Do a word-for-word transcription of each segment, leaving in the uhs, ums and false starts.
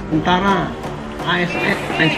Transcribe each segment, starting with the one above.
Tentara, A S F,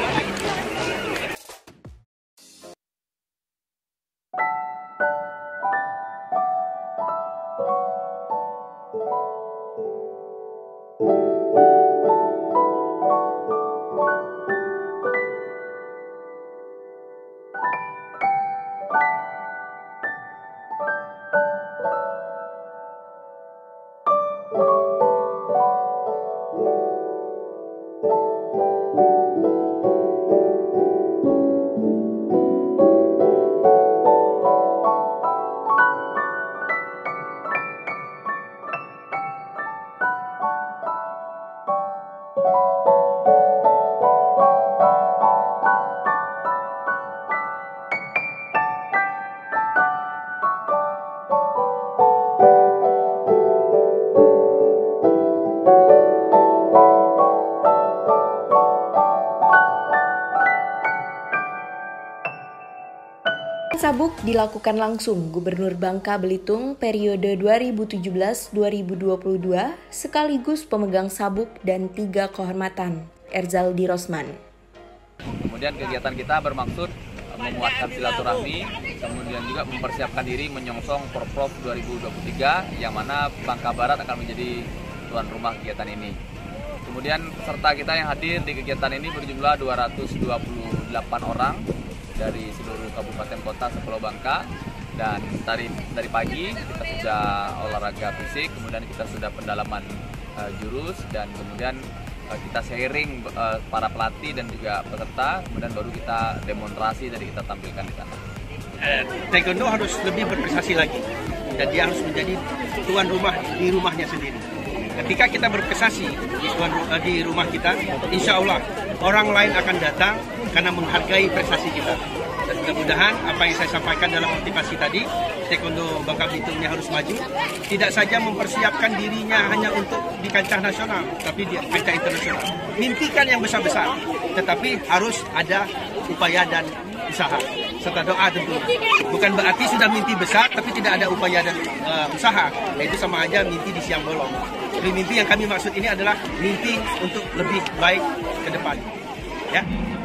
Sabuk dilakukan langsung Gubernur Bangka Belitung periode dua ribu tujuh belas sampai dua ribu dua puluh dua sekaligus pemegang sabuk dan tiga kehormatan, Erzaldi Rosman. Kemudian kegiatan kita bermaksud menguatkan silaturahmi, kemudian juga mempersiapkan diri menyongsong Porprov dua ribu dua puluh tiga yang mana Bangka Barat akan menjadi tuan rumah kegiatan ini. Kemudian peserta kita yang hadir di kegiatan ini berjumlah dua ratus dua puluh delapan orang dari seluruh kabupaten kota sepulau Bangka, dan dari dari pagi kita sudah olahraga fisik, kemudian kita sudah pendalaman uh, jurus, dan kemudian uh, kita sharing uh, para pelatih dan juga peserta, kemudian baru kita demonstrasi dari kita tampilkan di sana. Eh, Taekwondo harus lebih berprestasi lagi, dan dia harus menjadi tuan rumah di rumahnya sendiri. Ketika kita berprestasi di, tuan, di rumah kita, insya Allah orang lain akan datang karena menghargai prestasi kita. Dan mudah-mudahan apa yang saya sampaikan dalam motivasi tadi, Taekwondo Bangka Belitung ini harus maju, tidak saja mempersiapkan dirinya hanya untuk di kancah nasional, tapi di kancah internasional. Mimpikan yang besar-besar, tetapi harus ada upaya dan usaha serta doa tentu. Bukan berarti sudah mimpi besar tapi tidak ada upaya dan uh, usaha, itu sama aja mimpi di siang bolong. Jadi mimpi yang kami maksud ini adalah mimpi untuk lebih baik ke depan. Ya.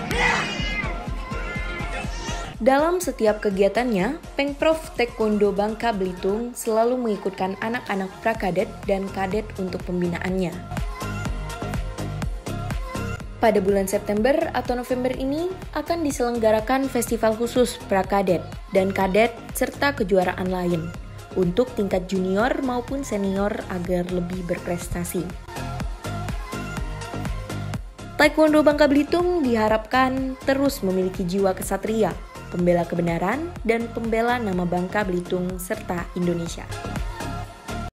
Dalam setiap kegiatannya, Pengprov Taekwondo Bangka Belitung selalu mengikutkan anak-anak prakadet dan kadet untuk pembinaannya. Pada bulan September atau November ini akan diselenggarakan festival khusus prakadet dan kadet serta kejuaraan lain untuk tingkat junior maupun senior agar lebih berprestasi. Taekwondo Bangka Belitung diharapkan terus memiliki jiwa kesatria, pembela kebenaran, dan pembela nama Bangka Belitung serta Indonesia.